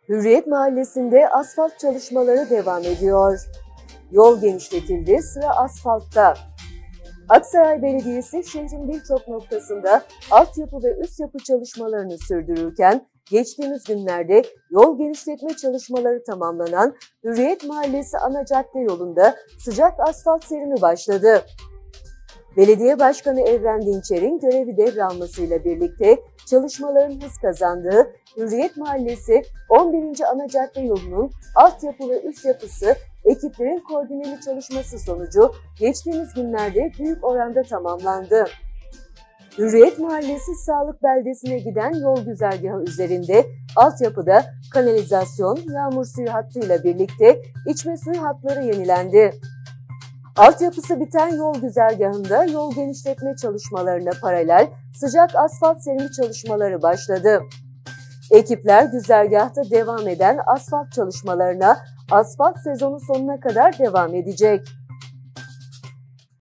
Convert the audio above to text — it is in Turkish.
Hürriyet Mahallesi'nde asfalt çalışmaları devam ediyor. Yol genişletildi, sıra asfaltta. Aksaray Belediyesi şehrin birçok noktasında altyapı ve üst yapı çalışmalarını sürdürürken, geçtiğimiz günlerde yol genişletme çalışmaları tamamlanan Hürriyet Mahallesi ana cadde yolunda sıcak asfalt serimi başladı. Belediye Başkanı Evren Dinçer'in görevi devralmasıyla birlikte çalışmaların hız kazandığı Hürriyet Mahallesi 11. ana cadde yolunun altyapı ve üst yapısı ekiplerin koordineli çalışması sonucu geçtiğimiz günlerde büyük oranda tamamlandı. Hürriyet Mahallesi Sağlık Beldesi'ne giden yol güzergahı üzerinde altyapıda kanalizasyon, yağmur suyu hattıyla birlikte içme suyu hatları yenilendi. Altyapısı biten yol güzergahında yol genişletme çalışmalarına paralel sıcak asfalt serimi çalışmaları başladı. Ekipler güzergahta devam eden asfalt çalışmalarına asfalt sezonu sonuna kadar devam edecek.